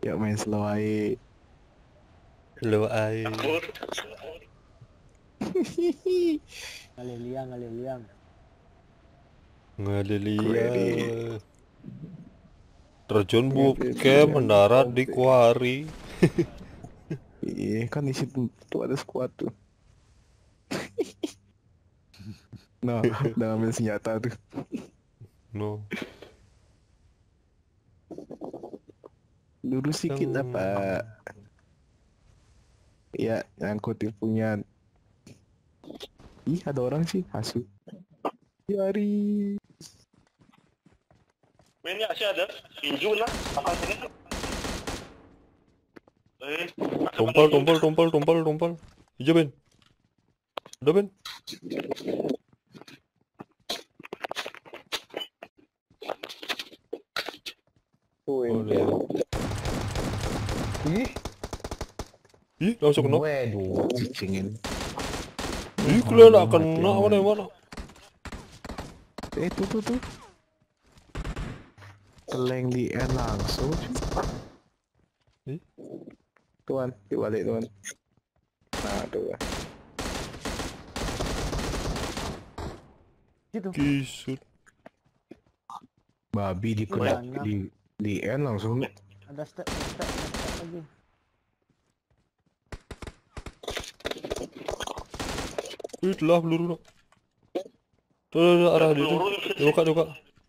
Kayak main slow aja. Lu aja. Ngaliliang. Ngaliliang. Terjun bootcamp mendarat di kuari. Iya kan di situ tuh ada squad tuh. Nah, udah ambil senjata tuh. No. Lurus sedikit apa? Ya, nyangkut punya. Ih, ada orang sih, asu. Yari. Mainnya sih ada. Tinju lah. Apa sini? Tumpal. Hijau Ben. Udah Ben. Oh, ya. Ih, langsung kena. Waduh. cingin. Ih, kalian gak kena mana. Tuh. Keleng di N langsung. Ih. Tuan, dibalik tuan. Nah, tuh. Gitu. Kisut. Babi di N langsung. Ada step lagi. Ih, telah peluru nak. Tuh, arah dia tuh. Dibuka.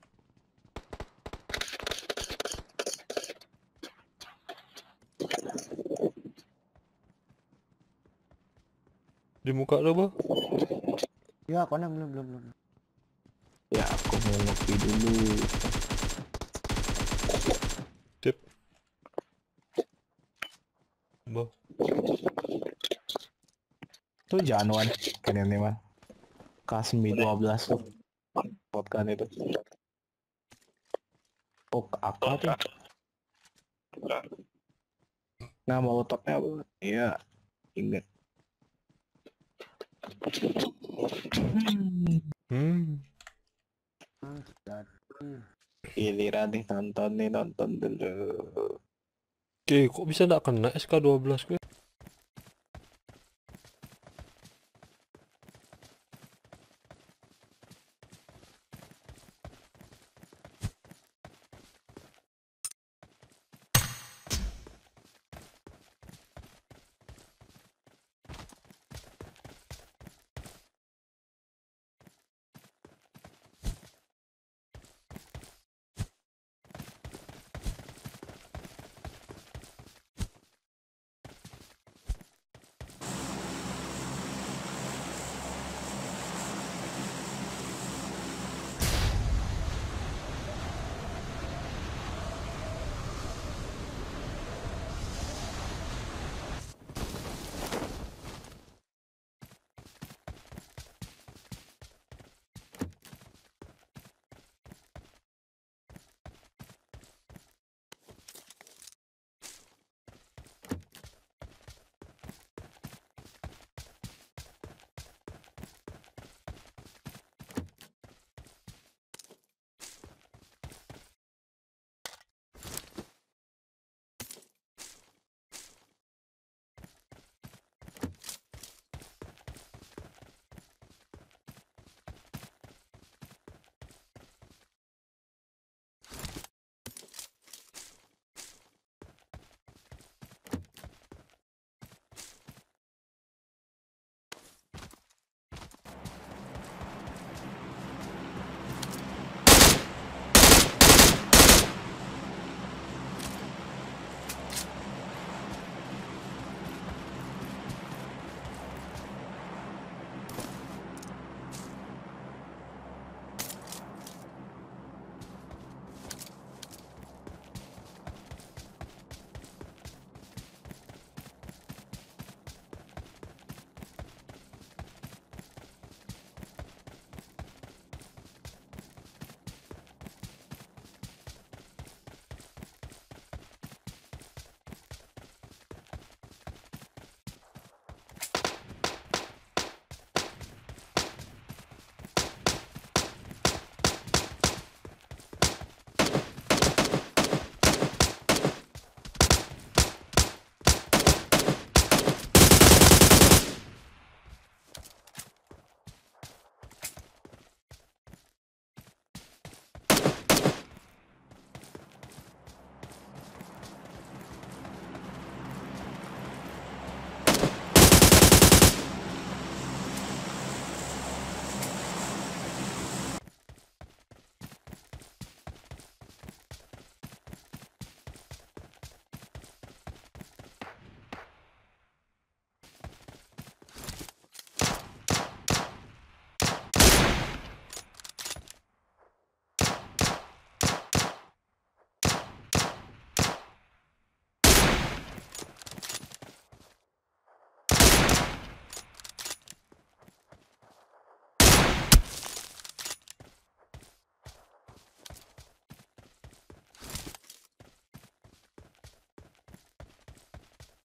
Di muka ada apa? Ya, konek belum. Ya, aku mau ngopi dulu. Sip. Bah. Tuh Januan kan ini mah. Kasmi 12 tuh. Potkan itu. Oh, apa tuh? Nah, mau topnya apa? Iya, inget. Giliran nih nonton dulu. Oke, kok bisa nggak kena SK12 gue?